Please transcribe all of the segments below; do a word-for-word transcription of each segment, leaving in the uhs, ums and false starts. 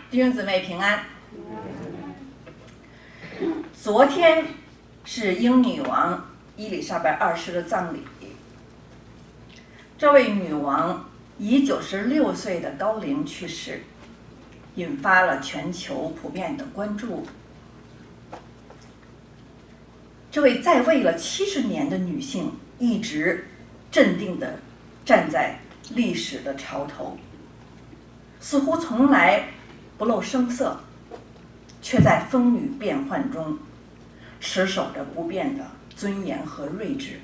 弟兄姊妹平安。昨天是英女王伊丽莎白二世的葬礼，这位女王以九十六岁的高龄去世，引发了全球普遍的关注。这位在位了七十年的女性，一直镇定地站在历史的潮头，似乎从来不露声色，却在风雨变幻中持守着不变的尊严和睿智，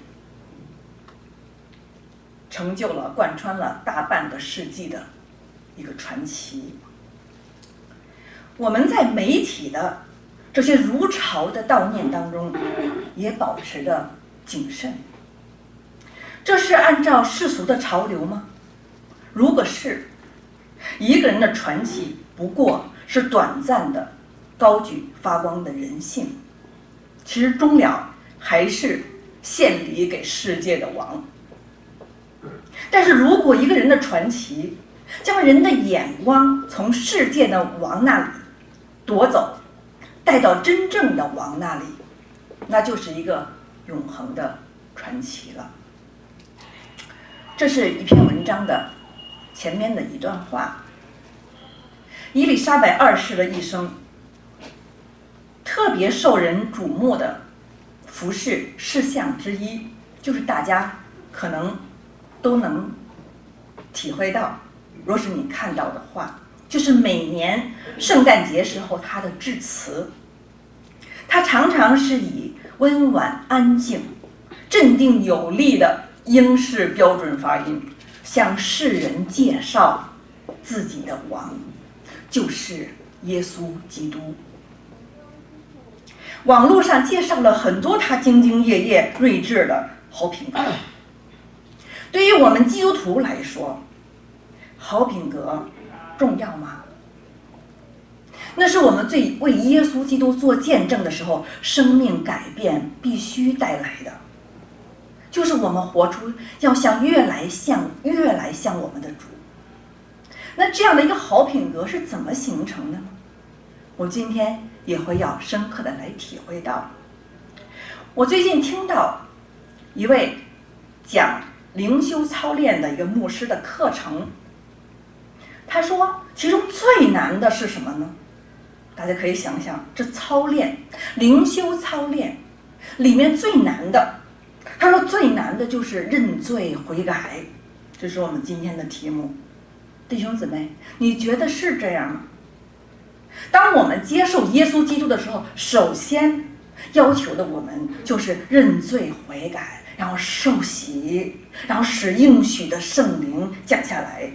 成就了贯穿了大半个世纪的一个传奇。我们在媒体的这些如潮的悼念当中，也保持着谨慎。这是按照世俗的潮流吗？如果是，一个人的传奇不过是短暂的高举发光的人性，其实终了还是献礼给世界的王。但是如果一个人的传奇将人的眼光从世界的王那里夺走，带到真正的王那里，那就是一个永恒的传奇了。这是一篇文章的前面的一段话。伊丽莎白二世的一生，特别受人瞩目的服饰事项之一，就是大家可能都能体会到，若是你看到的话，就是每年圣诞节时候他的致辞。他常常是以温婉安静、镇定有力的英式标准发音，向世人介绍自己的王就是耶稣基督。网络上介绍了很多他兢兢业业、睿智的好品格。对于我们基督徒来说，好品格重要吗？那是我们最为耶稣基督做见证的时候，生命改变必须带来的，就是我们活出要像越来像越来像我们的主。那这样的一个好品格是怎么形成的呢？我今天也会要深刻的来体会到。我最近听到一位讲灵修操练的一个牧师的课程，他说其中最难的是什么呢？大家可以想想，这操练灵修操练里面最难的，他说最难的就是认罪悔改。这是我们今天的题目。弟兄姊妹，你觉得是这样吗？当我们接受耶稣基督的时候，首先要求的我们就是认罪悔改，然后受洗，然后使应许的圣灵降下来。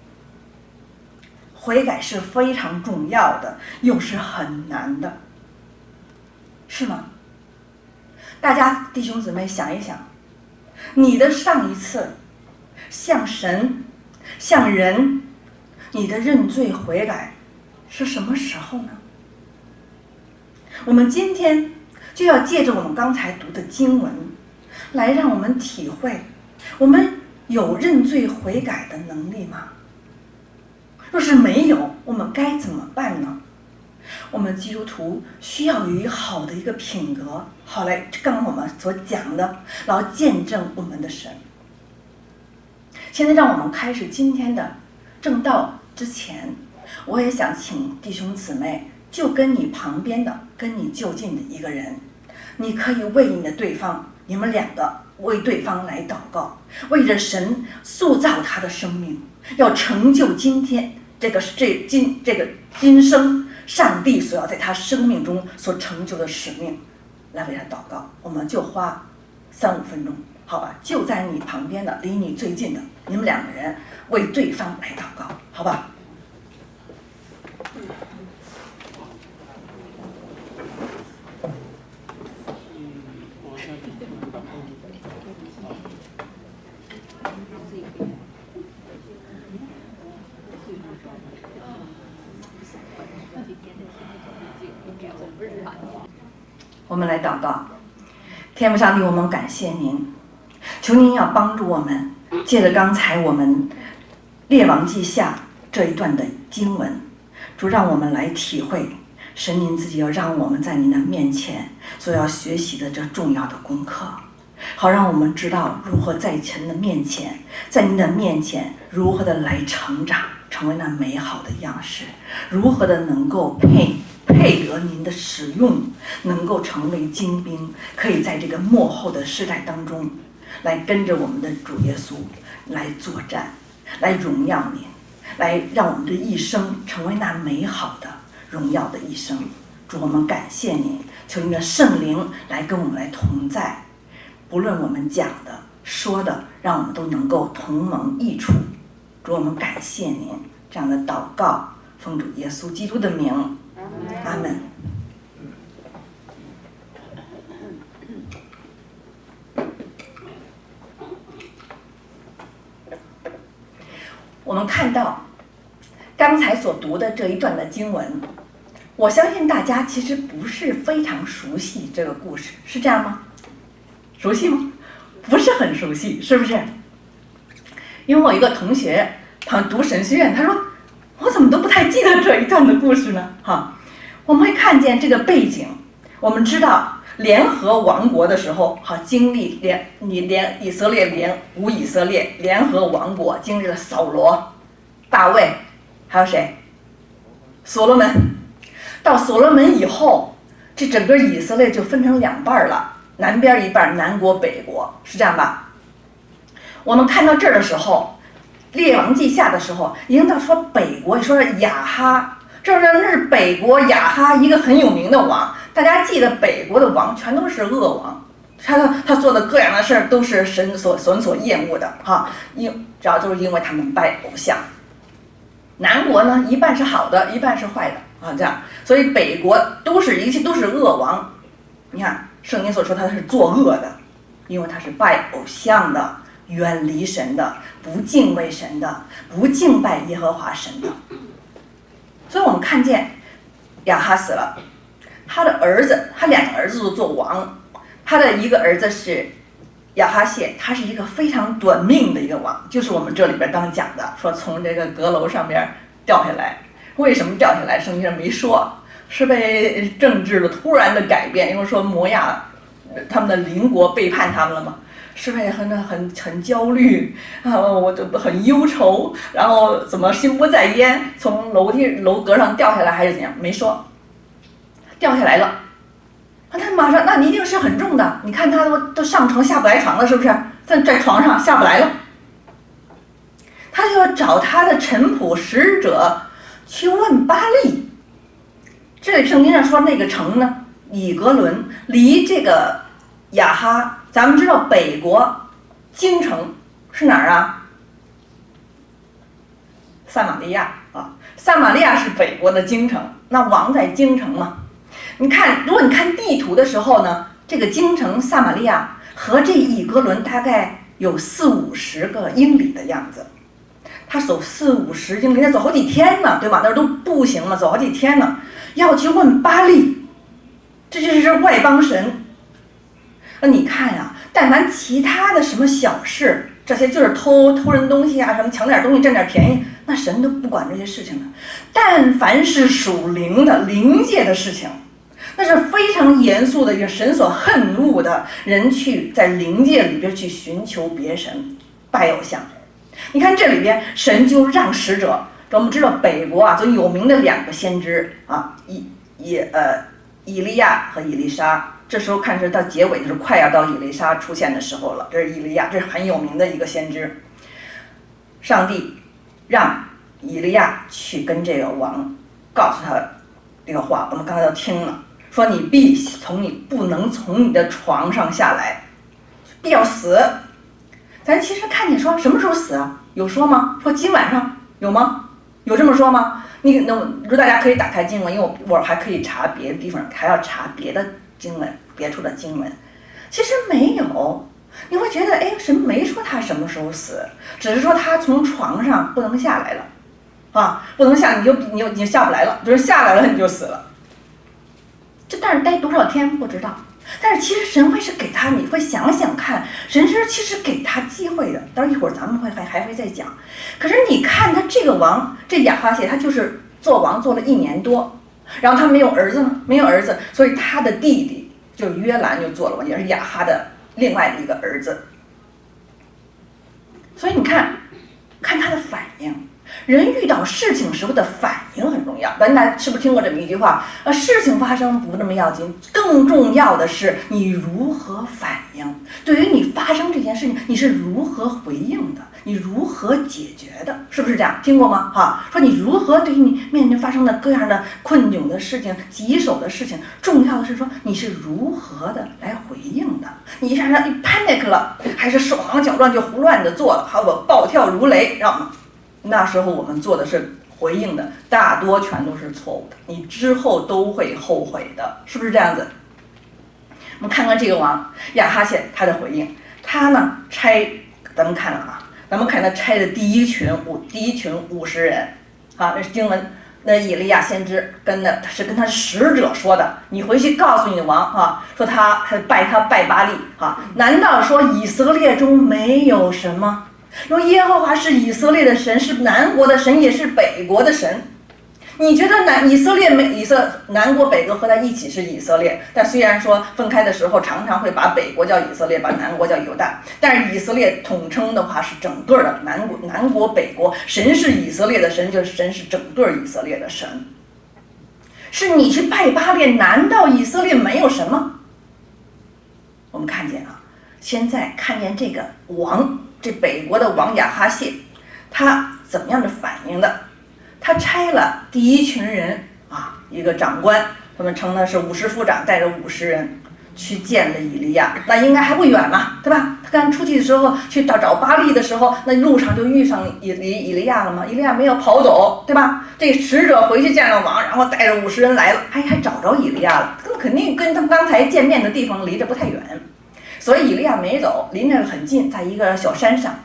悔改是非常重要的，又是很难的，是吗？大家弟兄姊妹想一想，你的上一次向神向人你的认罪悔改是什么时候呢？我们今天就要借着我们刚才读的经文来让我们体会，我们有认罪悔改的能力吗？若是没有，我们该怎么办呢？我们基督徒需要有一个好的一个品格，好来刚刚我们所讲的，然后见证我们的神。现在让我们开始今天的正道之前，我也想请弟兄姊妹，就跟你旁边的跟你就近的一个人，你可以为你的对方，你们两个为对方来祷告，为着神塑造他的生命，要成就今天这个这今这个今生上帝所要在他生命中所成就的使命，来为他祷告。我们就花三五分钟，好吧？就在你旁边的，离你最近的，你们两个人为对方来祷告，好吧？我们来祷告。天父上帝，我们感谢您，求您要帮助我们，借着刚才我们列王记下这一段的经文，主主让我们来体会神您自己要让我们在您的面前所要学习的这重要的功课，好让我们知道如何在神的面前，在您的面前如何的来成长，成为那美好的样式，如何的能够配配得您的使用，能够成为精兵，可以在这个末后的时代当中来跟着我们的主耶稣来作战，来荣耀您，来让我们的一生成为那美好的荣耀的一生。主，我们感谢您，求您的圣灵来跟我们来同在，不论我们讲的说的，让我们都能够同蒙益处。主，我们感谢您这样的祷告，奉主耶稣基督的名，阿门。我们看到刚才所读的这一段的经文，我相信大家其实不是非常熟悉这个故事，是这样吗？熟悉吗？不是很熟悉，是不是？因为我一个同学他读神学院，他说我怎么都不太记得这一段的故事呢？哈，我们会看见这个背景，我们知道联合王国的时候，好经历联你联以色列联无以色列联合王国，经历了扫罗、大卫，还有谁？所罗门。到所罗门以后，这整个以色列就分成两半了，南边一半，南国北国，是这样吧？我们看到这儿的时候，列王记下的时候，已经到说北国，说是亚哈，这是那是北国亚哈一个很有名的王。大家记得北国的王全都是恶王，他他做的各样的事儿都是神所神所厌恶的哈，因主要就是因为他们拜偶像。南国呢，一半是好的，一半是坏的啊，这样，所以北国都是一切都是恶王。你看圣经所说他是作恶的，因为他是拜偶像的，远离神的，不敬畏神的，不敬拜耶和华神的。所以我们看见亚哈死了，他的儿子，他两个儿子都做王，他的一个儿子是亚哈谢，他是一个非常短命的一个王，就是我们这里边刚讲的，说从这个阁楼上边掉下来。为什么掉下来？圣经上没说，是被政治的突然的改变，因为说摩亚他们的邻国背叛他们了嘛，是不是很很很焦虑啊？我就很忧愁，然后怎么心不在焉，从楼梯楼阁上掉下来还是怎样？没说，掉下来了。他马上，那你一定是很重的。你看他都都上床下不来床了，是不是？在在床上下不来了，他就要找他的臣仆使者去问巴力。这里圣经上说那个城呢，以格伦离这个亚哈，咱们知道北国京城是哪儿啊？撒玛利亚啊，撒玛利亚是北国的京城，那王在京城嘛。你看，如果你看地图的时候呢，这个京城撒玛利亚和这以格伦大概有四五十个英里的样子。他走四五十英里，他走好几天呢，对吧？那都步行了，走好几天呢，要去问巴力，这就是外邦神。那你看呀，但凡其他的什么小事，这些就是偷偷人东西啊，什么抢点东西占点便宜，那神都不管这些事情的。但凡是属灵的灵界的事情，那是非常严肃的一个神所恨恶的人去在灵界里边去寻求别神拜偶像。你看这里边神就让使者，我们知道北国啊最有名的两个先知啊，以以呃以利亚和以利沙，这时候看是到结尾就是快要到以利沙出现的时候了，这是以利亚，这是很有名的一个先知。上帝让以利亚去跟这个王告诉他这个话，我们刚才都听了，说你必从你不能从你的床上下来，必要死。咱其实看见说什么时候死啊？有说吗？说今晚上有吗？有这么说吗？你那如果大家可以打开经文，因为我我还可以查别的地方，还要查别的经文，别处的经文，其实没有。你会觉得哎，神没说他什么时候死，只是说他从床上不能下来了，啊，不能下你就你就你就下不来了，就是下来了你就死了。这但是待多少天不知道。但是其实神会是给他，你会想想看，神是其实给他机会的。待会儿一会儿咱们会还还会再讲。可是你看他这个王，这亚哈谢，他就是做王做了一年多，然后他没有儿子呢，没有儿子，所以他的弟弟就是约兰就做了王，也是亚哈的另外的一个儿子。所以你看，看他的反应。人遇到事情时候的反应很重要，大家是不是听过这么一句话？呃，事情发生不那么要紧，更重要的是你如何反应。对于你发生这件事情，你是如何回应的，你如何解决的，是不是这样？听过吗？哈，说你如何对于你面前发生的各样的困窘的事情、棘手的事情，重要的是说你是如何的来回应的。你一下让你 panic 了，还是手忙脚乱就胡乱的做了，好，我暴跳如雷，让吗？那时候我们做的是回应的，大多全都是错误的，你之后都会后悔的，是不是这样子？我们看看这个王亚哈谢他的回应，他呢拆，咱们看了啊，咱们看他拆的第一群五第一群五十人，啊，那是经文，那以利亚先知跟的他是跟他使者说的，你回去告诉你的王啊，说他他拜他拜巴力啊，难道说以色列中没有神吗？说耶和华是以色列的神，是南国的神，也是北国的神。你觉得南以色列没以色南国北国合在一起是以色列，但虽然说分开的时候常常会把北国叫以色列，把南国叫犹大，但是以色列统称的话是整个的南国南国北国，神是以色列的神，就是神是整个以色列的神。是你去拜巴列，难道以色列没有神吗？我们看见啊，现在看见这个王。这北国的王亚哈谢，他怎么样的反应的？他差了第一群人啊，一个长官，他们称他是五十夫长，带着五十人去见了以利亚。那应该还不远嘛，对吧？他刚出去的时候去找找巴力的时候，那路上就遇上以以以利亚了嘛。以利亚没有跑走，对吧？这使者回去见了王，然后带着五十人来了，还还找着以利亚了。那肯定跟他们刚才见面的地方离着不太远。所以以利亚没走，离那个很近，在一个小山上。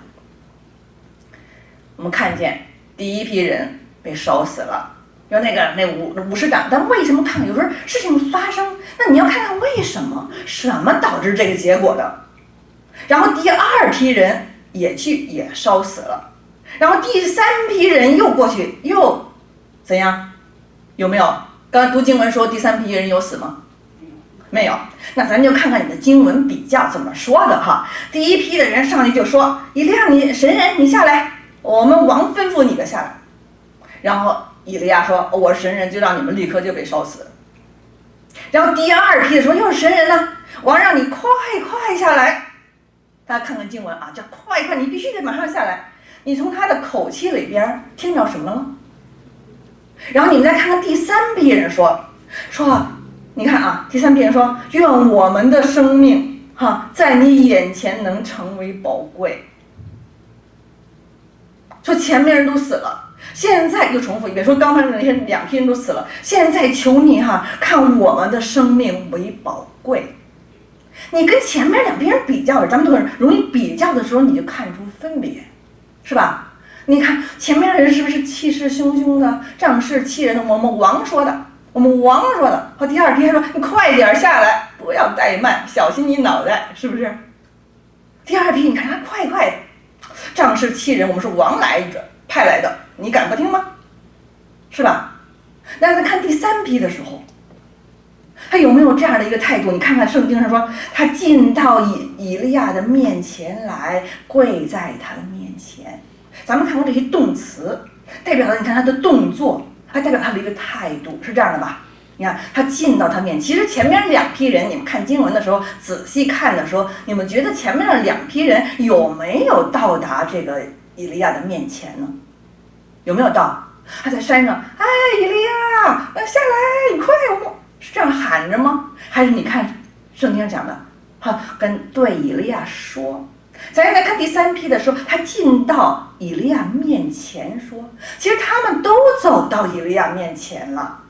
我们看见第一批人被烧死了，有那个那五五十长，但为什么看有时候事情发生，那你要看看为什么，什么导致这个结果的。然后第二批人也去也烧死了，然后第三批人又过去又怎样？有没有？刚才读经文说第三批人有死吗？没有，那咱就看看你的经文比较怎么说的哈。第一批的人上去就说：“以利亚，你神人，你下来，我们王吩咐你的下来。”然后以利亚说：“我是神人，就让你们立刻就被烧死。”然后第二批的说：“又是神人呢，王让你快快下来。”大家看看经文啊，叫快快，你必须得马上下来。你从他的口气里边听着什么了？然后你们再看看第三批人说说。你看啊，第三批人说：“愿我们的生命哈，在你眼前能成为宝贵。”说前面人都死了，现在又重复一遍，说刚才那些两批人都死了，现在求你哈，看我们的生命为宝贵。你跟前面两批人比较，咱们都很容易比较的时候，你就看出分别，是吧？你看前面的人是不是气势汹汹的，仗势欺人的？我们王说的。我们王说的，和第二批说：“你快点下来，不要怠慢，小心你脑袋，是不是？”第二批你看他快快的，仗势欺人，我们是王来着派来的，你敢不听吗？是吧？那再看第三批的时候，他有没有这样的一个态度？你看看圣经上说，他进到以以利亚的面前来，跪在他的面前。咱们看看这些动词，代表了你看他的动作。还代表他的一个态度，是这样的吧？你看他进到他面前，其实前面两批人，你们看经文的时候仔细看的时候，你们觉得前面的两批人有没有到达这个以利亚的面前呢？有没有到？他在山上，哎，以利亚，下来，你快，我是这样喊着吗？还是你看圣经讲的，哈，跟对以利亚说。咱再看第三批的时候，他进到以利亚面前说，其实他们都走到以利亚面前了。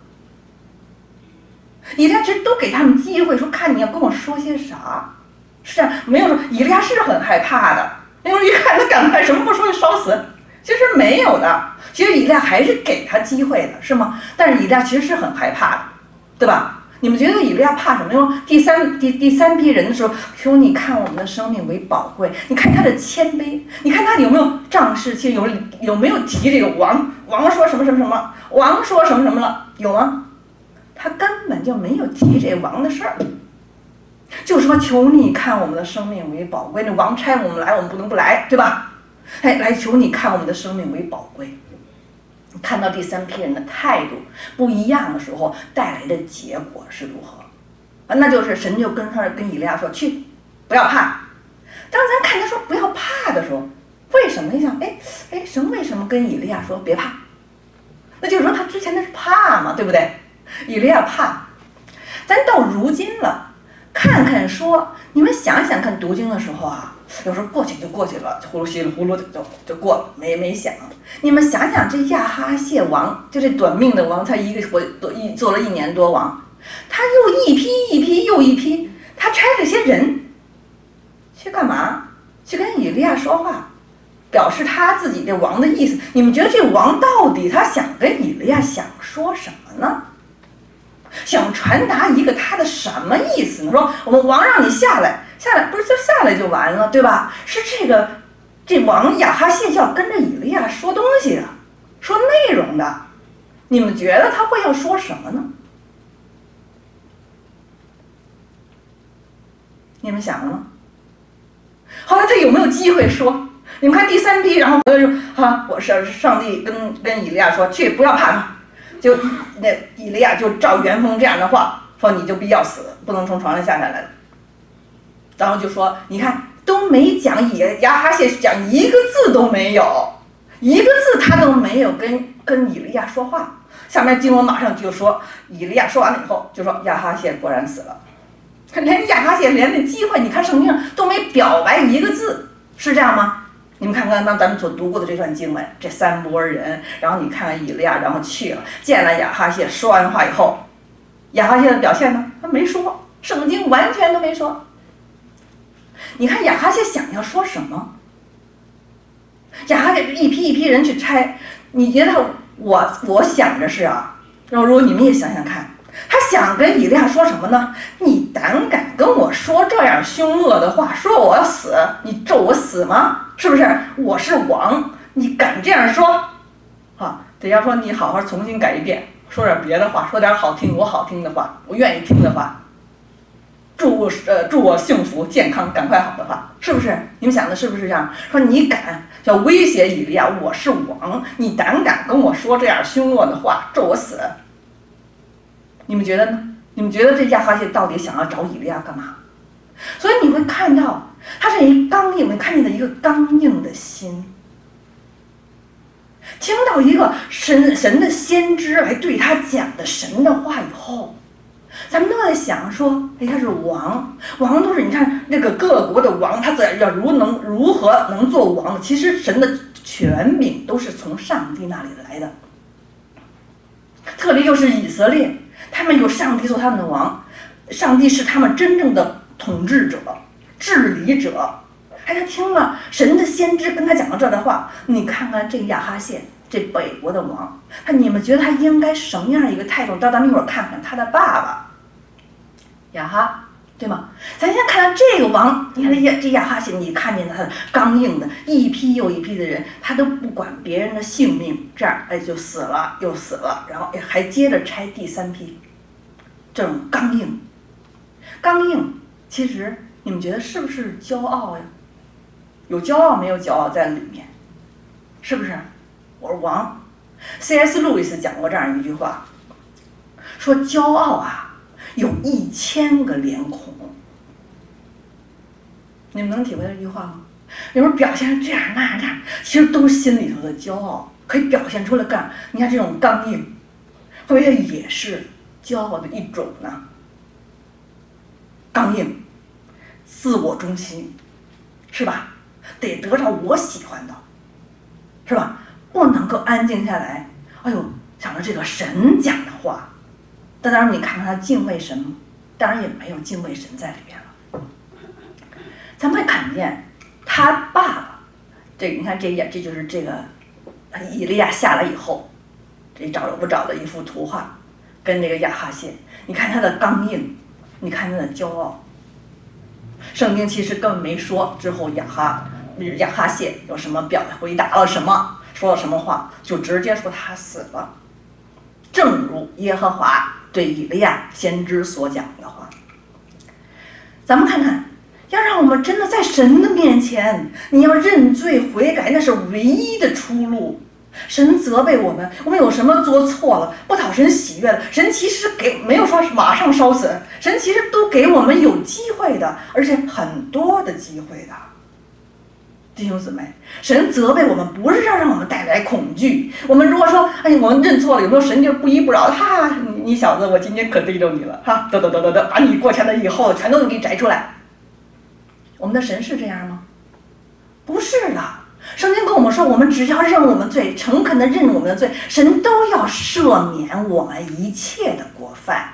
以利亚其实都给他们机会，说看你要跟我说些啥，是啊，没有说以利亚是很害怕的，因为一看他赶快什么不说就烧死，其实没有的。其实以利亚还是给他机会的，是吗？但是以利亚其实是很害怕的，对吧？你们觉得以利亚怕什么？因为第三第第三批人的时候，说你看我们的生命为宝贵，你看他的谦卑，你看他有没有仗势气，有有没有提这个王王说什么什么什么，王说什么什么了，有吗？他根本就没有提这王的事儿，就说求你看我们的生命为宝贵，那王差我们来，我们不能不来，对吧？哎，来求你看我们的生命为宝贵。看到第三批人的态度不一样的时候，带来的结果是如何？啊，那就是神就跟他跟以利亚说，去，不要怕。当咱看他说不要怕的时候，为什么？你想，哎哎，神为什么跟以利亚说别怕？那就是说他之前那是怕嘛，对不对？以利亚怕，咱到如今了，看看说，你们想想看，读经的时候啊，有时候过去就过去了，呼噜稀里呼噜的就就过了，没没想。你们想想，这亚哈谢王，就这短命的王，他一个活一做了一年多王，他又一批一批又一批，他差这些人去干嘛？去跟以利亚说话，表示他自己这王的意思。你们觉得这王到底他想跟以利亚想说什么呢？想传达一个他的什么意思呢？说我们王让你下来，下来不是就下来就完了，对吧？是这个这王亚哈谢就要跟着以利亚说东西的，说内容的。你们觉得他会要说什么呢？你们想了吗？后来他有没有机会说？你们看第三批，然后就啊，我是上帝跟跟以利亚说，去，不要怕。就那以利亚就照原封这样的话说，你就必要死，不能从床上下下来了。然后就说，你看都没讲以亚哈谢讲一个字都没有，一个字他都没有跟跟以利亚说话。下面经文马上就说，以利亚说完了以后就说亚哈谢果然死了，连亚哈谢连那机会，你看圣经上都没表白一个字，是这样吗？你们看看刚咱们所读过的这段经文，这三拨人，然后你看看以利亚，然后去了见了亚哈谢，说完话以后，亚哈谢的表现呢？他没说，圣经完全都没说。你看亚哈谢想要说什么？亚哈谢一批一批人去拆，你觉得我我想着是啊，然后如果你们也想想看，他想跟以利亚说什么呢？你胆敢跟我说这样凶恶的话，说我要死，你咒我死吗？是不是？我是王，你敢这样说？啊，得要说你好好重新改一遍，说点别的话，说点好听我好听的话，我愿意听的话，祝我呃祝我幸福健康赶快好的话，是不是？你们想的是不是这样？说你敢要威胁以利亚，我是王，你胆敢跟我说这样凶恶的话，咒我死？你们觉得呢？你们觉得这亚哈谢到底想要找以利亚干嘛？所以你会看到，他是一刚硬，我们看见的一个刚硬的心。听到一个神神的先知来对他讲的神的话以后，咱们都在想说，哎，他是王，王都是你看那个各国的王，他在要如能如何能做王？其实神的权柄都是从上帝那里来的，特别又是以色列。他们有上帝做他们的王，上帝是他们真正的统治者、治理者。哎，他听了神的先知跟他讲了这的话，你看看这亚哈谢，这北国的王，他你们觉得他应该什么样一个态度？到咱们一会儿看看他的爸爸亚哈，对吗？咱先看看这个王，你看这亚这亚哈谢，你看见他的刚硬的，一批又一批的人，他都不管别人的性命，这样哎就死了又死了，然后哎还接着拆第三批，这种刚硬，刚硬，其实你们觉得是不是骄傲呀？有骄傲没有骄傲在里面？是不是？我是王。C S 路易斯讲过这样一句话，说骄傲啊，有一千个脸孔。你们能体会这句话吗？有时候表现成这样那样这样，其实都是心里头的骄傲，可以表现出来干。你看这种刚硬，会不会也是骄傲的一种呢？刚硬，自我中心，是吧？得得着我喜欢的，是吧？不能够安静下来。哎呦，想着这个神讲的话，但当然你看看他敬畏神，当然也没有敬畏神在里边了。咱们会看见他爸爸，这你看这也这就是这个以利亚下来以后，这找了不找的一幅图画，跟这个亚哈谢，你看他的刚硬，你看他的骄傲。圣经其实根本没说之后亚哈亚哈谢有什么表回答了什么， 说了什么话，就直接说他死了。正如耶和华对以利亚先知所讲的话。咱们看看，要让我们真的在神的面前，你要认罪悔改，那是唯一的出路。神责备我们，我们有什么做错了，不讨神喜悦了，神其实给没有说马上烧死，神其实都给我们有机会的，而且很多的机会的。弟兄姊妹，神责备我们不是要让我们带来恐惧。我们如果说，哎，我们认错了，有没有神就不依不饶？哈，你你小子，我今天可逮着你了，哈，得得得得得，把你过前的以后全都给你摘出来。我们的神是这样吗？不是的。圣经跟我们说，我们只要认我们罪，诚恳的认我们的罪，神都要赦免我们一切的过犯，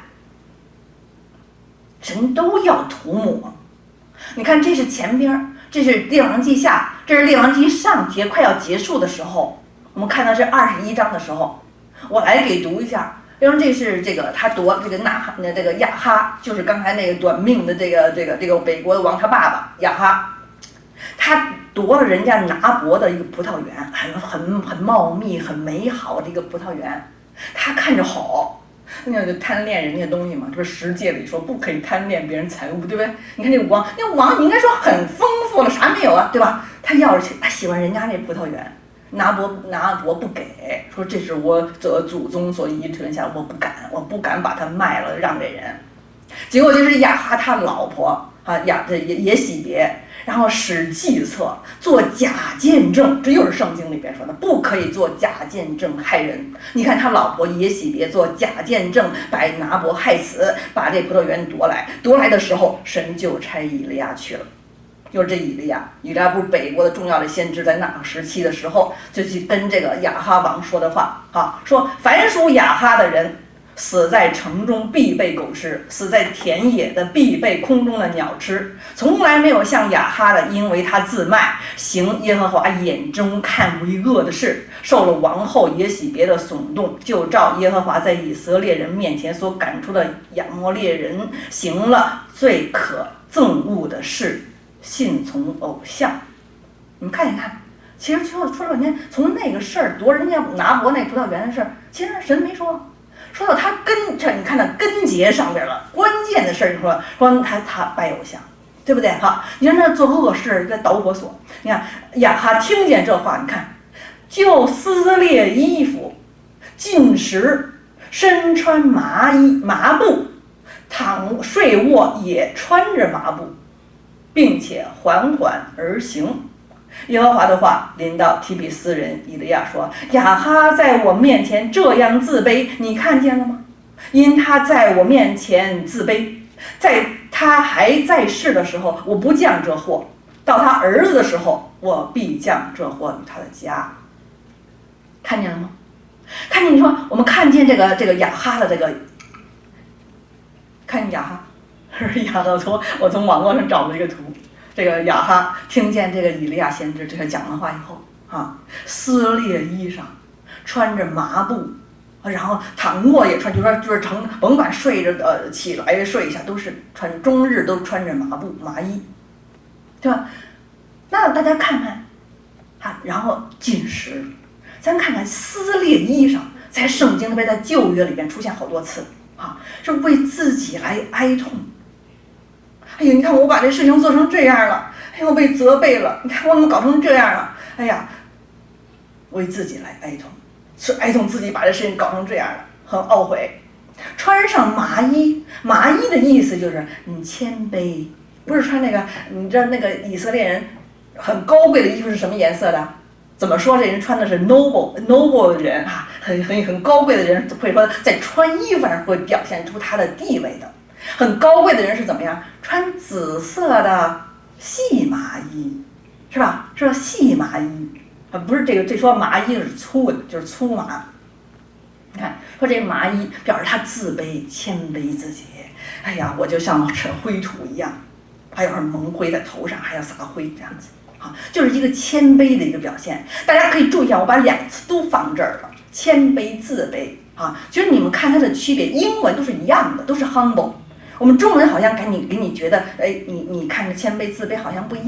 神都要涂抹。你看，这是前边，这是列王记下，这是列王记上节快要结束的时候，我们看到这二十一章的时候，我来给读一下。因为这是这个他夺这个纳哈那这个亚哈，就是刚才那个短命的这个这个这个北国的王他爸爸亚哈，他夺了人家拿伯的一个葡萄园，很很很茂密、很美好的一个葡萄园，他看着好，那就贪恋人家东西嘛。这不是十诫里说不可以贪恋别人财物，对不对？你看这个王，那王你应该说很丰富了，啥没有啊，对吧？他要去，他喜欢人家那葡萄园。拿伯拿伯不给，说这是我的祖宗所遗传下，我不敢，我不敢把它卖了让给人。结果就是亚哈他老婆啊亚这也也洗别，然后使计策做假见证，这又是圣经里边说的，不可以做假见证害人。你看他老婆也洗别做假见证，把拿伯害死，把这葡萄园夺来，夺来的时候，神就差以利亚去了。就是这以利亚，以利亚不是北国的重要的先知，在那个时期的时候，就去跟这个亚哈王说的话啊，说凡属亚哈的人，死在城中必被狗吃，死在田野的必被空中的鸟吃。从来没有像亚哈的，因为他自卖，行耶和华眼中看为恶的事，受了王后耶洗别的耸动，就照耶和华在以色列人面前所赶出的亚摩列人，行了最可憎恶的事。信从偶像，你们看一看，其实说说了半天，从那个事儿夺人家拿伯那葡萄园的事儿，其实神没说，说到他根这，你看到根结上边了，关键的事儿，你说说他他拜偶像，对不对？哈，你看那做恶事一个导火索。你看亚哈听见这话，你看就撕裂衣服，进食，身穿麻衣麻布，躺睡卧也穿着麻布。并且缓缓而行。耶和华的话临到提比斯人以利亚说：亚哈在我面前这样自卑，你看见了吗？因他在我面前自卑，在他还在世的时候，我不降这祸；到他儿子的时候，我必降这祸与他的家。看见了吗？看见你说，我们看见这个这个亚哈的这个，看见亚哈。亚哈从我从网络上找了一个图，这个亚哈听见这个以利亚先知这个讲的话以后啊，撕裂衣裳，穿着麻布，然后躺卧也穿，就说就是成甭管睡着呃起来睡一下都是穿，终日都穿着麻布麻衣，对吧？那大家看看啊，然后进食，咱看看撕裂衣裳，在圣经特别在旧约里边出现好多次啊，是为自己来哀痛。哎呀，你看我把这事情做成这样了，哎呦，我被责备了，你看我怎么搞成这样了？哎呀，为自己来哀痛，是哀痛自己把这事情搞成这样了，很懊悔。穿上麻衣，麻衣的意思就是你谦卑，不是穿那个，你知道那个以色列人很高贵的衣服是什么颜色的？怎么说这人穿的是 noble noble 的人啊，很很很高贵的人会说在穿衣服上会表现出他的地位的。很高贵的人是怎么样？穿紫色的细麻衣，是吧？是吧？细麻衣啊，不是这个，这说麻衣是粗的，就是粗麻。你看，说这麻衣表示他自卑、谦卑自己。哎呀，我就像尘灰土一样，还有蒙灰在头上，还要撒灰这样子啊，就是一个谦卑的一个表现。大家可以注意一下，我把两次都放这儿了，谦卑、自卑啊。其实你们看它的区别，英文都是一样的，都是 humble。我们中文好像给你给你觉得，哎，你你看着谦卑自卑好像不一样，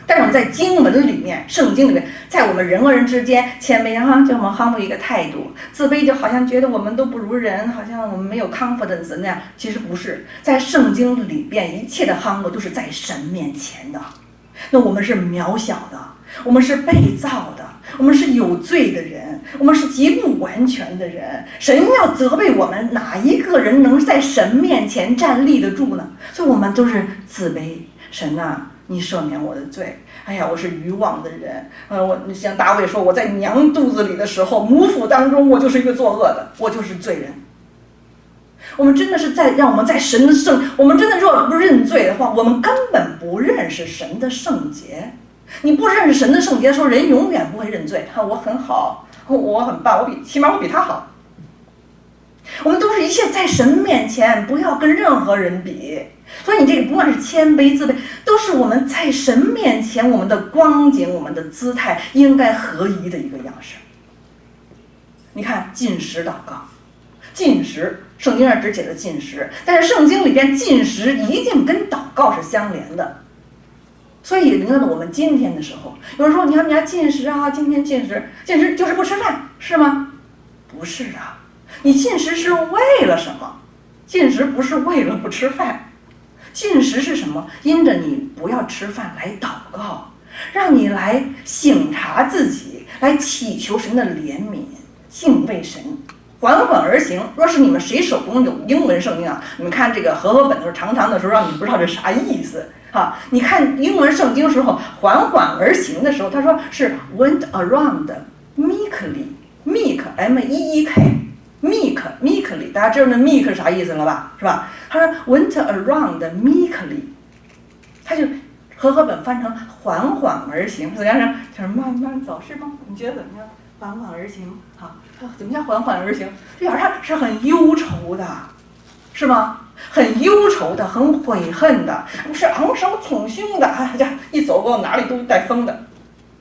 但是我们在经文里面，圣经里面，在我们人和人之间，谦卑哈，就我们 humble 一个态度；自卑就好像觉得我们都不如人，好像我们没有 confidence 那样。其实不是，在圣经里边，一切的 humble 都是在神面前的。那我们是渺小的，我们是被造的，我们是有罪的人，我们是极不完全的人。神要责备我们，哪一个人能在神面前站立得住呢？所以我们都是自卑。神啊，你赦免我的罪。哎呀，我是愚妄的人。呃，我像大卫说，我在娘肚子里的时候，母腹当中，我就是一个作恶的，我就是罪人。我们真的是在让我们在神的圣，我们真的若不认罪的话，我们根本不认识神的圣洁。你不认识神的圣洁的时候，人永远不会认罪。哈，我很好，我很棒，我比起码我比他好。我们都是一切在神面前，不要跟任何人比。所以你这个不管是谦卑自卑，都是我们在神面前我们的光景、我们的姿态应该合一的一个样式。你看禁食祷告，禁食圣经上只写了禁食，但是圣经里边禁食一定跟祷告是相连的。所以领到我们今天的时候，有人说你要你要禁食啊，今天禁食，禁食就是不吃饭，是吗？不是啊，你禁食是为了什么？禁食不是为了不吃饭。禁食是什么？因着你不要吃饭来祷告，让你来省察自己，来祈求神的怜悯，敬畏神，缓缓而行。若是你们谁手中有英文圣经啊，你们看这个和合本的时候，长长的时候让你不知道这啥意思啊。你看英文圣经时候，缓缓而行的时候，他说是 went around meekly， meek M E E K。meek meekly， 大家知道那 meek 是啥意思了吧？是吧？他说 went around meekly， 他就和合本翻成缓缓而行，怎样呢？就是慢慢走，是吗？你觉得怎么样？缓缓而行，好，怎么叫缓缓而行？这表示他是很忧愁的，是吗？很忧愁的，很悔恨的，不是昂首挺胸的，哎呀，一走过哪里都带风的，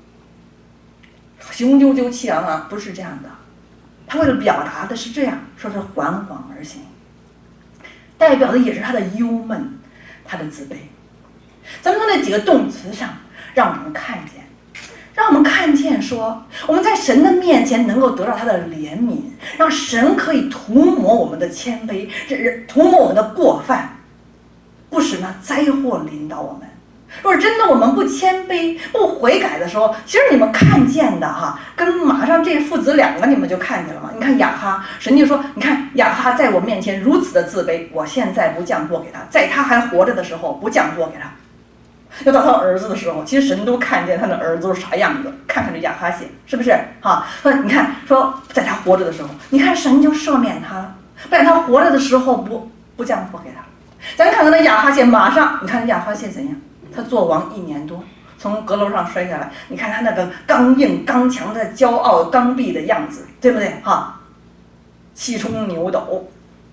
雄赳赳气昂昂，不是这样的。他为了表达的是这样，说是缓缓而行，代表的也是他的忧闷，他的自卑。咱们从那几个动词上，让我们看见，让我们看见说，我们在神的面前能够得到他的怜悯，让神可以涂抹我们的谦卑，涂抹我们的过犯，不使那灾祸临到我们。若是真的我们不谦卑、不悔改的时候，其实你们看见的哈，跟马上这父子两个你们就看见了吗？你看亚哈，神就说，你看亚哈在我面前如此的自卑，我现在不降祸给他，在他还活着的时候不降祸给他，要到他儿子的时候，其实神都看见他的儿子是啥样子，看看这亚哈写是不是哈？说你看说在他活着的时候，你看神就赦免他了，在他活着的时候不不降祸给他。咱看看那亚哈谢，马上你看亚哈谢怎样？他做王一年多，从阁楼上摔下来，你看他那个刚硬刚强的骄傲刚愎的样子，对不对哈？气冲牛斗。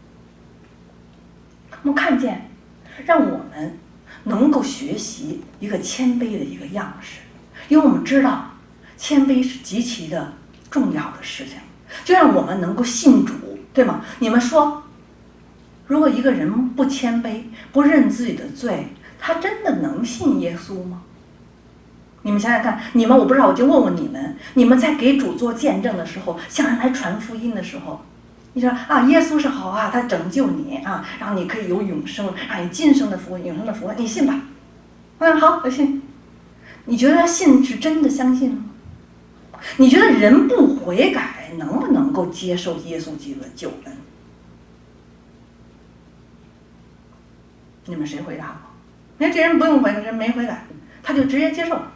我们看见，让我们能够学习一个谦卑的一个样式，因为我们知道谦卑是极其的重要的事情，就让我们能够信主，对吗？你们说，如果一个人不谦卑，不认自己的罪，他真的能信耶稣吗？你们想想看，你们我不知道，我就问问你们，你们在给主做见证的时候，向人来传福音的时候，你说啊，耶稣是好啊，他拯救你啊，然后你可以有永生，让你今生的福，永生的福，你信吧？嗯，好，我信。你觉得信是真的相信吗？你觉得人不悔改，能不能够接受耶稣基督的救恩？你们谁回答我？你看这人不用悔改，这人没悔改，他就直接接受了。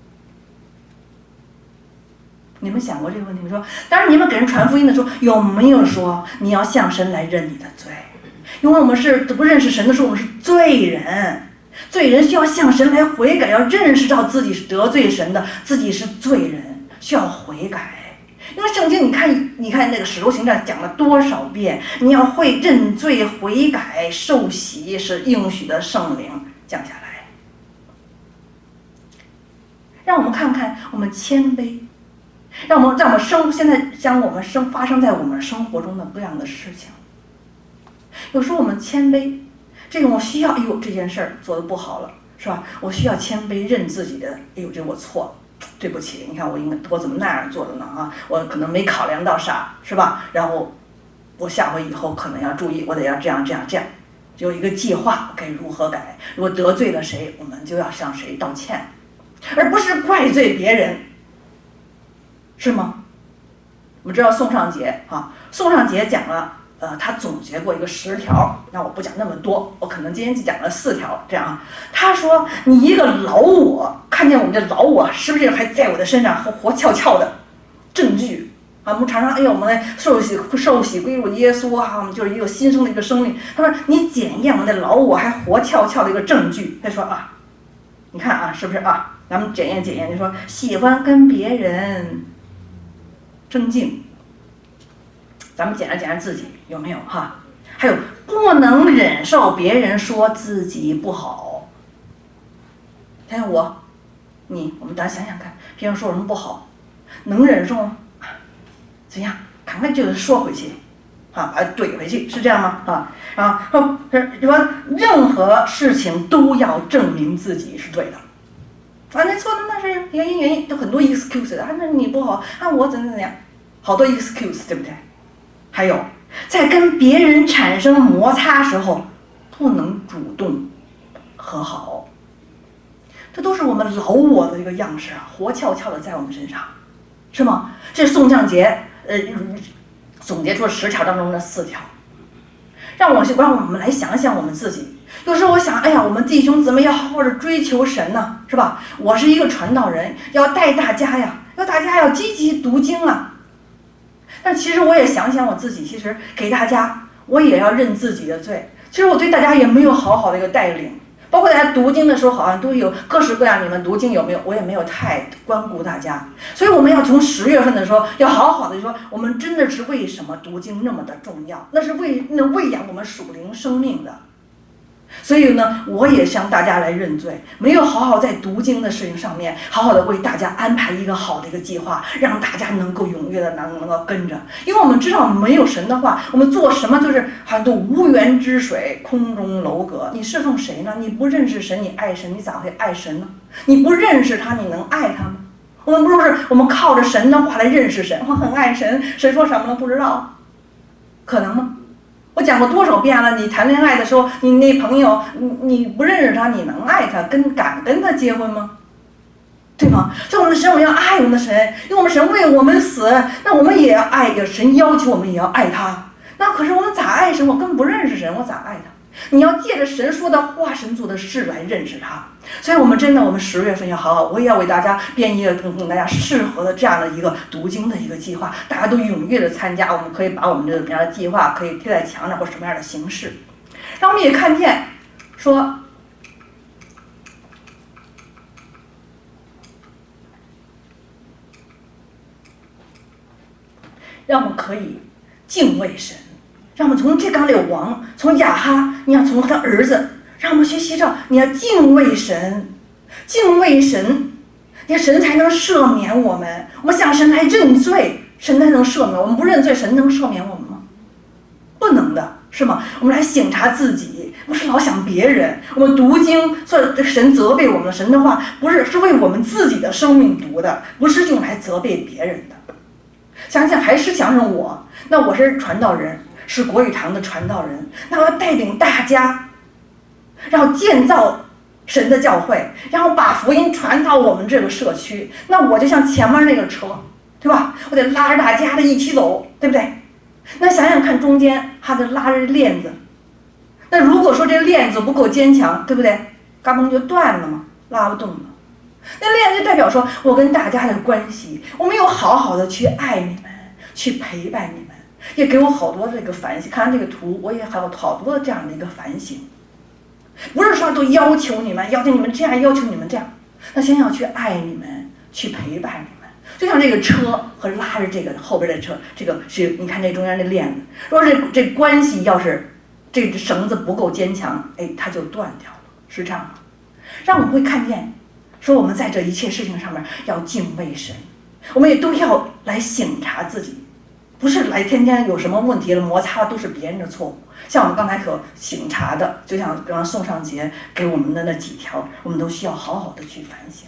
你们想过这个问题吗？说，当然你们给人传福音的时候，有没有说你要向神来认你的罪？因为我们是不认识神的时候，我们是罪人，罪人需要向神来悔改，要认识到自己是得罪神的，自己是罪人，需要悔改。因为圣经你看你看那个使徒行传讲了多少遍，你要会认罪悔改，受洗是应许的圣灵降下来。让我们看看我们谦卑，让我们让我们生现在将我们生发生在我们生活中的各样的事情。有时候我们谦卑，这种我需要，哎呦这件事儿做得不好了， 是吧？我需要谦卑，认自己的，哎呦，这我错了，对不起，你看我应该我怎么那样做的呢？啊，我可能没考量到啥，是吧？然后我下回以后可能要注意，我得要这样这样这样，有一个计划该如何改。如果得罪了谁，我们就要向谁道歉，而不是怪罪别人，是吗？我们知道宋尚节啊，宋尚节讲了。呃，他总结过一个十条，那我不讲那么多，我可能今天就讲了四条，这样啊。他说，你一个老我看见我们的老我是不是还在我的身上活活翘翘的证据啊？我们常常哎呀，我们受洗受洗归入耶稣啊，我们就是一个新生的一个生命。他说，你检验我们的老我还活翘翘的一个证据。他说啊，你看啊，是不是啊？咱们检验检验。你说喜欢跟别人争竞。咱们检查检查自己有没有哈，还有不能忍受别人说自己不好。看看我，你，我们大家想想看，别人说什么不好，能忍受吗？怎样？赶快就说回去，啊，把它怼回去，是这样吗？啊啊，说说任何事情都要证明自己是对的。啊，那错的那是原因原因，都很多 excuse 的啊，那你不好啊，我怎么怎么样，好多 excuse， 对不对？还有，在跟别人产生摩擦时候，不能主动和好，这都是我们老我的一个样式啊，活翘翘的在我们身上，是吗？这是宋尚节呃总结出十条当中的四条，让我让我们来想想我们自己。有时候我想，哎呀，我们弟兄姊妹要好好的追求神呢、啊，是吧？我是一个传道人，要带大家呀，要大家要积极读经啊。但其实我也想想我自己，其实给大家，我也要认自己的罪。其实我对大家也没有好好的一个带领，包括大家读经的时候，好像都有各式各样。你们读经有没有？我也没有太关顾大家。所以我们要从十月份的时候，要好好的说，我们真的是为什么读经那么的重要？那是为那喂养我们属灵生命的。所以呢，我也向大家来认罪，没有好好在读经的事情上面，好好的为大家安排一个好的一个计划，让大家能够踊跃的能能够跟着。因为我们知道，没有神的话，我们做什么就是好像都无源之水，空中楼阁。你侍奉谁呢？你不认识神，你爱神，你咋会爱神呢？你不认识他，你能爱他吗？我们不是我们靠着神的话来认识神，我很爱神，谁说什么了不知道，可能吗？我讲过多少遍了，你谈恋爱的时候，你那朋友，你你不认识他，你能爱他，跟敢跟他结婚吗？对吗？所以我们的神，我们要爱我们的神，因为我们神为我们死，那我们也要爱，有神要求我们也要爱他。那可是我们咋爱神？我根本不认识神，我咋爱他？你要借着神说的话、神做的事来认识他。所以我们真的，我们十月份要好好，我也要为大家编一个跟大家适合的这样的一个读经的一个计划，大家都踊跃的参加。我们可以把我们这怎么样的计划可以贴在墙上或什么样的形式，让我们也看见说，让我们可以敬畏神。让我们从这刚里王，从亚哈，你要从他儿子，让我们学习着你要敬畏神，敬畏神，你看神才能赦免我们。我们向神来认罪，神才能赦免我们。不认罪，神能赦免我们吗？不能的，是吗？我们来省察自己，不是老想别人。我们读经，做神责备我们，神的话不是是为我们自己的生命读的，不是用来责备别人的。想想还是想想我，那我是传道人。是国语堂的传道人，那我要带领大家，然后建造神的教会，然后把福音传到我们这个社区。那我就像前面那个车，对吧？我得拉着大家的一起走，对不对？那想想看，中间还得拉着链子。那如果说这链子不够坚强，对不对？嘎嘣就断了嘛，拉不动了。那链子就代表说我跟大家的关系，我没有好好的去爱你们，去陪伴你们。也给我好多这个反省，看完这个图，我也还有好多的这样的一个反省。不是说都要求你们，要求你们这样，要求你们这样，那先要去爱你们，去陪伴你们。就像这个车和拉着这个后边的车，这个是你看这中间的链子，如果这这关系要是这绳子不够坚强，哎，它就断掉了，是这样吗？让我们会看见，说我们在这一切事情上面要敬畏神，我们也都要来省察自己。 不是来天天有什么问题了摩擦都是别人的错误。像我们刚才所醒察的，就像刚刚宋尚杰给我们的那几条，我们都需要好好的去反省。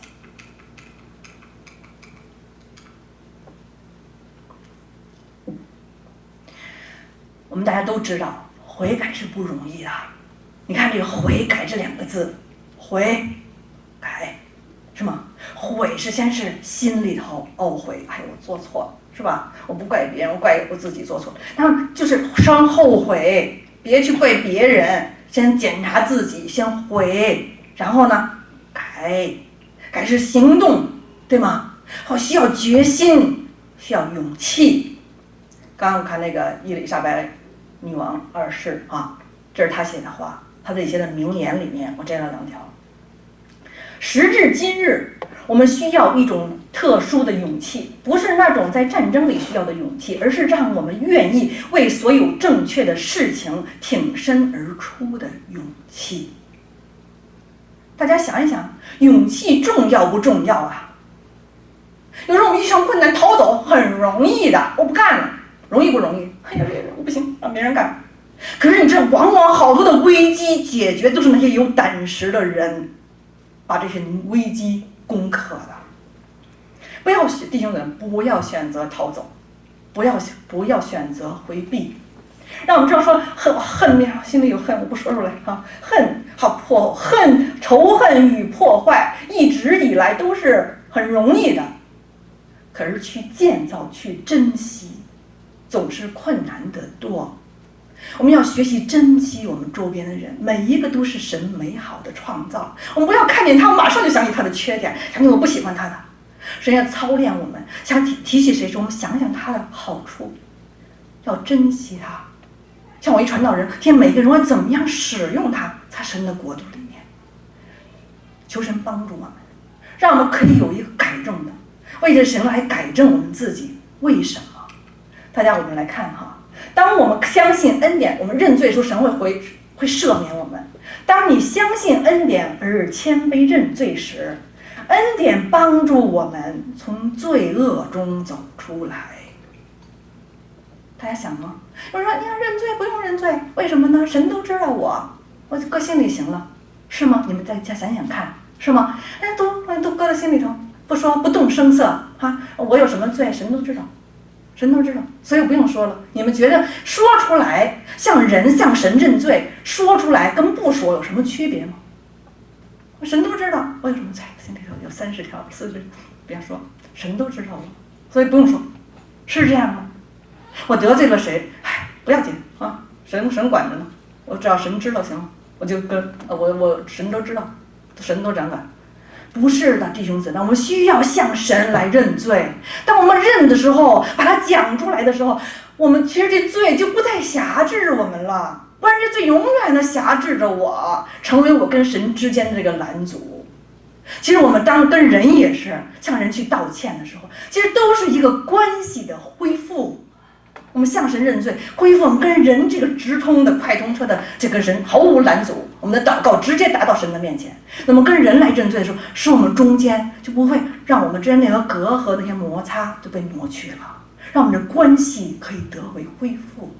我们大家都知道，悔改是不容易的。你看这个悔改这两个字，悔改是吗？悔是先是心里头懊悔，哎，我做错了，是吧？我不怪别人，我怪我自己做错了。然后就是生后悔，别去怪别人，先检查自己，先悔，然后呢改，改是行动，对吗？好，需要决心，需要勇气。刚刚看那个伊丽莎白女王二世啊，这是她写的话，她的一些的名言里面，我摘了两条。时至今日，我们需要一种特殊的勇气，不是那种在战争里需要的勇气，而是让我们愿意为所有正确的事情挺身而出的勇气。大家想一想，勇气重要不重要啊？有时候我们遇上困难逃走很容易的，我不干了，容易不容易？哎呀，我不行，让别人干。可是你知道，往往好多的危机解决都是那些有胆识的人把这些危机攻克的。不要弟兄们，不要选择逃走，不要不要选择回避。让我们知道说恨恨面心里有恨，我不说出来啊，恨好破恨仇恨与破坏，一直以来都是很容易的，可是去建造去珍惜，总是困难得多。我们要学习珍惜我们周边的人，每一个都是神美好的创造。我们不要看见他马上就想起他的缺点，想起我不喜欢他的。神要操练我们，想提提起谁时，我们想想他的好处，要珍惜他。像我一传道人，天每个人要怎么样使用他，在神的国度里面。求神帮助我们，让我们可以有一个改正的，为着神来改正我们自己。为什么？大家我们来看哈。当我们相信恩典，我们认罪的时候，神会回会赦免我们。当你相信恩典而谦卑认罪时，恩典帮助我们从罪恶中走出来。大家想吗？有人说你要认罪，不用认罪，为什么呢？神都知道我，我搁心里行了，是吗？你们在家想想看，是吗？哎，都都搁在心里头，不说不动声色啊！我有什么罪，神都知道。神都知道，所以不用说了。你们觉得说出来向人向神认罪，说出来跟不说有什么区别吗？神都知道我有什么罪，心里头有三十条、四十，别说，神都知道了，所以不用说，是这样吗？我得罪了谁？哎，不要紧啊，神神管着呢，我只要神知道行了，我就跟我我神都知道，神都掌管。不是的，弟兄姊妹，我们需要向神来认罪。当我们认的时候，把它讲出来的时候，我们其实这罪就不再辖制我们了，不然这罪永远的辖制着我，成为我跟神之间的这个拦阻。其实我们当跟人也是向人去道歉的时候，其实都是一个关系的恢复。我们向神认罪，恢复我们跟人这个直通的快通车的这个人毫无拦阻，我们的祷告直接达到神的面前。那么跟人来认罪的时候，使我们中间就不会让我们之间那个隔阂、那些摩擦就被挪去了，让我们的关系可以得为恢复。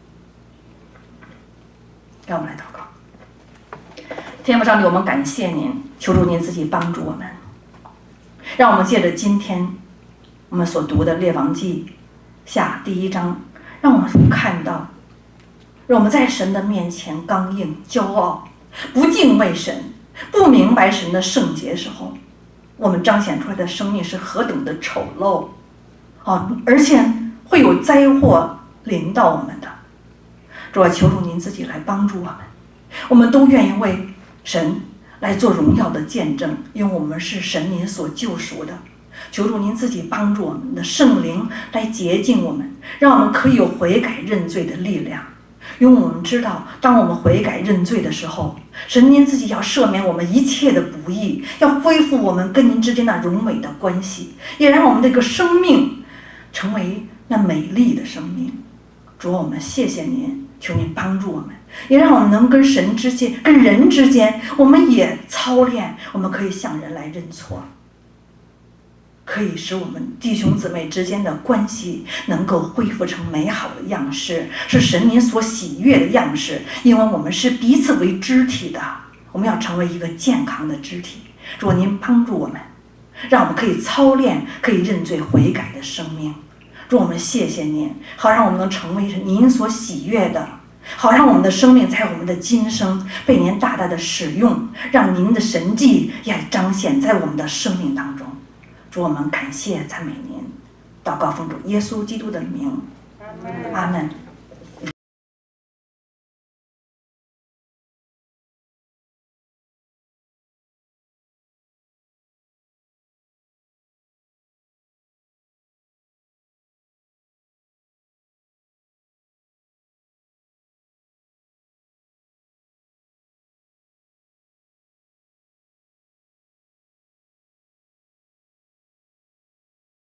让我们来祷告。天父上帝，我们感谢您，求助您自己帮助我们，让我们借着今天我们所读的列王记下第一章，让我们看到，让我们在神的面前刚硬、骄傲、不敬畏神、不明白神的圣洁时候，我们彰显出来的生命是何等的丑陋啊！而且会有灾祸临到我们的。主啊，求主您自己来帮助我们，我们都愿意为神来做荣耀的见证，因为我们是神您所救赎的。求主您自己帮助我们的圣灵来洁净我们，让我们可以有悔改认罪的力量。因为我们知道，当我们悔改认罪的时候，神您自己要赦免我们一切的不义，要恢复我们跟您之间那荣美的关系，也让我们这个生命成为那美丽的生命。主，我们谢谢您，求您帮助我们，也让我们能跟神之间、跟人之间，我们也操练，我们可以向人来认错。 可以使我们弟兄姊妹之间的关系能够恢复成美好的样式，是神您所喜悦的样式。因为我们是彼此为肢体的，我们要成为一个健康的肢体。主，您帮助我们，让我们可以操练可以认罪悔改的生命。主，我们谢谢您，好让我们能成为您所喜悦的，好让我们的生命在我们的今生被您大大的使用，让您的神迹也彰显在我们的生命当中。主，我们感谢赞美您，祷告奉主耶稣基督的名，阿门。